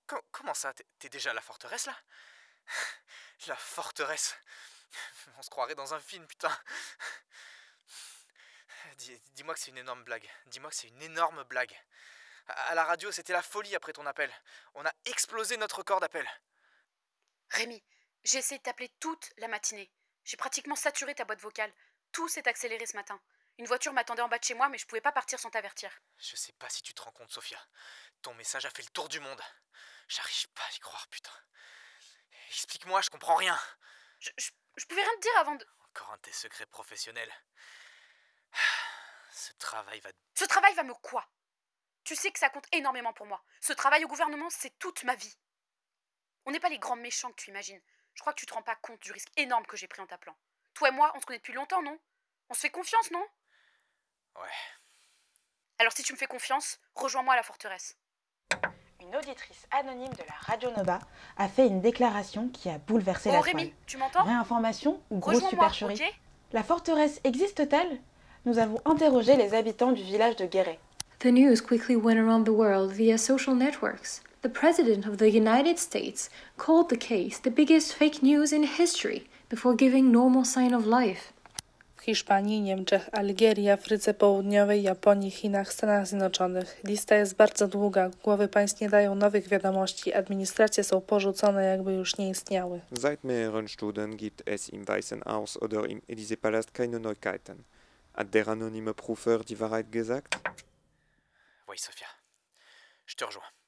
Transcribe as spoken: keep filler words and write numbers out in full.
Co- comment ça? T'es t'es déjà à la forteresse, là? La forteresse. On se croirait dans un film, putain. Dis- Dis-moi que c'est une énorme blague. Dis-moi que c'est une énorme blague. À à la radio, c'était la folie après ton appel. On a explosé notre record d'appel. Rémi, j'ai essayé de t'appeler toute la matinée. J'ai pratiquement saturé ta boîte vocale. Tout s'est accéléré ce matin. Une voiture m'attendait en bas de chez moi, mais je pouvais pas partir sans t'avertir. Je sais pas si tu te rends compte, Sophia. Ton message a fait le tour du monde. J'arrive pas à y croire, putain. Explique-moi, je comprends rien. Je, je, je pouvais rien te dire avant de... Encore un de tes secrets professionnels. Ce travail va... Ce travail va me quoi? Tu sais que ça compte énormément pour moi. Ce travail au gouvernement, c'est toute ma vie. On n'est pas les grands méchants que tu imagines. Je crois que tu te rends pas compte du risque énorme que j'ai pris en t'appelant. Toi et moi, on se connaît depuis longtemps, non? On se fait confiance, non? Ouais. Alors si tu me fais confiance, rejoins-moi à la forteresse. Une auditrice anonyme de la Radio Nova a fait une déclaration qui a bouleversé Oh la Rémi, toile. tu m'entends? Vraie information ou grosse Rejoins-moi, supercherie? ok? La forteresse existe-t-elle? Nous avons interrogé les habitants du village de Guéret. The news quickly went around the world via social networks. The President of the United States called the case the biggest fake news in history before giving normal sign of life. W Hiszpanii, Niemczech, Algierii, Afryce Południowej, Japonii, Chinach, Stanach Zjednoczonych. Lista jest bardzo długa, głowy państw nie dają nowych wiadomości, administracje są porzucone, jakby już nie istniały. Seit mehreren Stunden gibt es im Weißen Haus oder im Élysée-Palast keine Neuigkeiten. Hat der anonyme Prüfer die Wahrheit gesagt? Oui, Sophia. Je te rejoins.